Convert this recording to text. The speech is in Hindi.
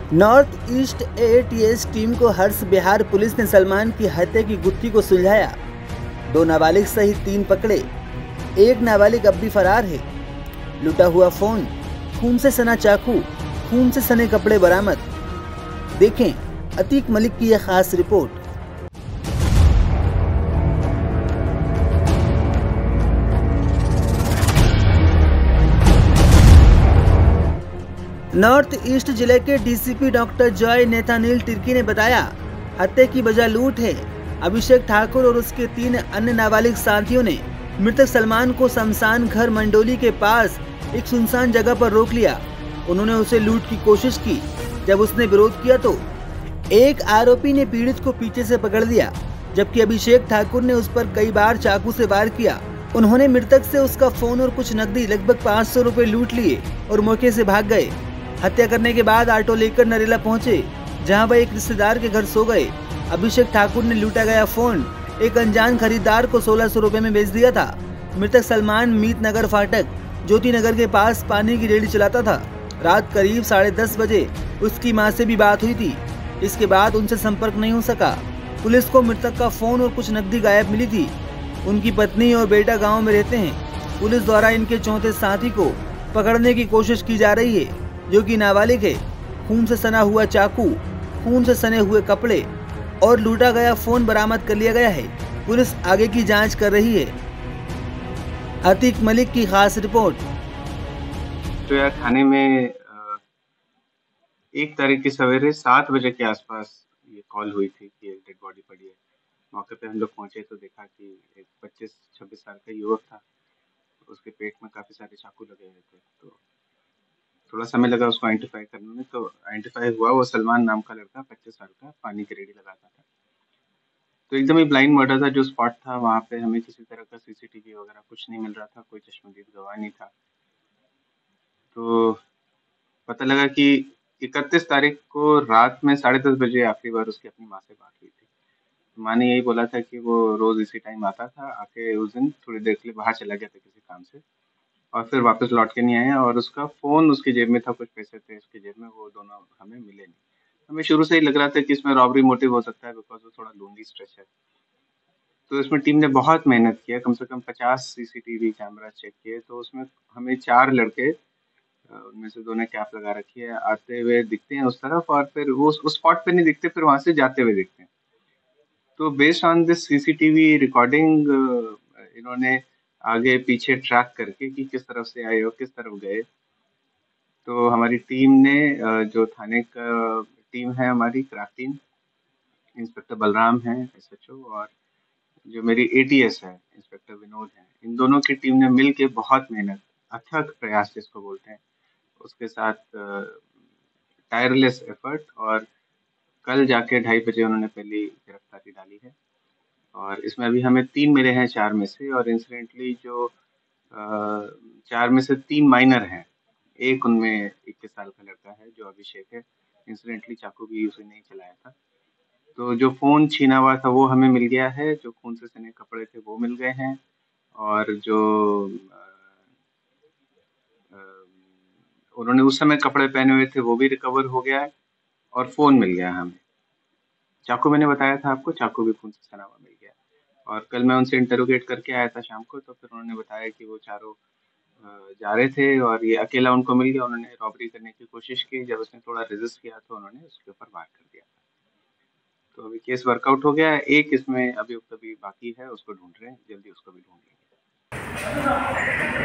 नॉर्थ ईस्ट एटीएस टीम को हर्ष बिहार पुलिस ने सलमान की हत्या की गुत्थी को सुलझाया। 2 नाबालिग सहित 3 पकड़े, 1 नाबालिग अब भी फरार है। लूटा हुआ फोन, खून से सना चाकू, खून से सने कपड़े बरामद। देखें अतीक मलिक की यह खास रिपोर्ट। नॉर्थ ईस्ट जिले के डीसीपी डॉक्टर जॉय नेथानिल तिर्की ने बताया, हत्या की वजह लूट है। अभिषेक ठाकुर और उसके 3 अन्य नाबालिग साथियों ने मृतक सलमान को शमशान घर मंडोली के पास एक सुनसान जगह पर रोक लिया। उन्होंने उसे लूट की कोशिश की। जब उसने विरोध किया तो एक आरोपी ने पीड़ित को पीछे से पकड़ लिया, जबकि अभिषेक ठाकुर ने उस पर कई बार चाकू से वार किया। उन्होंने मृतक से उसका फोन और कुछ नकदी लगभग 500 रुपए लूट लिए और मौके से भाग गए। हत्या करने के बाद ऑटो लेकर नरेला पहुंचे, जहां वह एक रिश्तेदार के घर सो गए। अभिषेक ठाकुर ने लूटा गया फोन एक अनजान खरीदार को 1600 रुपए में बेच दिया था। मृतक सलमान मीत नगर फाटक ज्योति नगर के पास पानी की रेहड़ी चलाता था। रात करीब 10:30 बजे उसकी मां से भी बात हुई थी। इसके बाद उनसे संपर्क नहीं हो सका। पुलिस को मृतक का फोन और कुछ नकदी गायब मिली थी। उनकी पत्नी और बेटा गाँव में रहते हैं। पुलिस द्वारा इनके चौथे साथी को पकड़ने की कोशिश की जा रही है, जो कि नाबालिग है। खून से सना हुआ चाकू, खून से सने हुए कपड़े और लूटा गया फोन बरामद कर लिया गया है। पुलिस आगे की जांच कर रही है। अतीक मलिक की खास रिपोर्ट। तो यार थाने में 1 तारीख की सवेरे 7 बजे के आसपास ये कॉल हुई थी कि एक डेड बॉडी पड़ी है। मौके पे हम लोग पहुंचे तो देखा कि एक 25-26 साल का युवक था। उसके पेट में काफी सारे चाकू लगे हुए थे। तो थोड़ा समय लगा उसको आइडेंटिफाई करने में। तो आइडेंटिफाई हुआ, वो सलमान नाम का लड़का 25 साल का पानी की रेहड़ी लगाता था। तो एकदम ही ब्लाइंड मर्डर था। जो स्पॉट था वहाँ पे हमें किसी तरह का सीसीटीवी वगैरह कुछ नहीं मिल रहा था, कोई चश्मदीद गवाह नहीं था। तो पता लगा कि 31 तारीख को रात में 10:30 बजे आखिरी बार उसकी अपनी माँ से बात हुई थी। माँ ने यही बोला था कि वो रोज इसी टाइम आता था, आके उस दिन थोड़ी देर के लिए बाहर चला गया था किसी काम से और फिर वापस लौट के नहीं आया। और उसका फोन उसकी जेब में था, कुछ पैसे थे उसकी जेब में, वो दोनों हमें मिले नहीं। हमें शुरू से ही लग रहा था कि इसमें रॉबरी मोटिव हो सकता है, बिकॉज वो थोड़ा लोनली स्ट्रेच है। तो इसमें टीम ने बहुत मेहनत किया, कम से कम 50 सीसीटीवी कैमरा चेक किए। तो उसमें हमें 4 लड़के, उनमें से 2 ने कैप लगा रखी है, आते हुए दिखते हैं उस तरफ और फिर वो उस स्पॉट पे नहीं दिखते, फिर वहां से जाते हुए दिखते हैं। तो based on this CCTV recording इन्होंने आगे पीछे ट्रैक करके कि किस तरफ से आए और किस तरफ गए। तो हमारी टीम ने जो थाने का टीम है हमारी क्राफ्ट टीम, इंस्पेक्टर बलराम है एसएचओ, और जो मेरी एटीएस है इंस्पेक्टर विनोद है, इन दोनों की टीम ने मिल के बहुत मेहनत, अथक प्रयास जिसको बोलते हैं, उसके साथ टायरलेस एफर्ट, और कल जाके 2:30 बजे उन्होंने पहली गिरफ्तारी डाली है। और इसमें अभी हमें 3 मिले हैं 4 में से। और इंसिडेंटली जो 4 में से 3 माइनर हैं। एक उनमें 21 साल का लड़का है जो अभिषेक है। इंसिडेंटली चाकू भी उसने नहीं चलाया था। तो जो फोन छीना हुआ था वो हमें मिल गया है, जो खून से सने कपड़े थे वो मिल गए हैं, और जो अ, उन्होंने उस समय कपड़े पहने हुए थे वो भी रिकवर हो गया है, और फोन मिल गया हमें। चाकू मैंने बताया था आपको, चाकू भी खून से सना हुआ मिल गया। और कल मैं उनसे इंटरोगेट करके आया था शाम को, तो फिर उन्होंने बताया कि वो चारों जा रहे थे और ये अकेला उनको मिल गया। उन्होंने रॉबरी करने की कोशिश की, जब उसने थोड़ा रेजिस्ट किया तो उन्होंने उसके ऊपर वार कर दिया। तो अभी केस वर्कआउट हो गया है। एक इसमें अभियुक्त अभी बाकी है, उसको ढूंढ रहे हैं, जल्दी उसको भी ढूंढ लेंगे।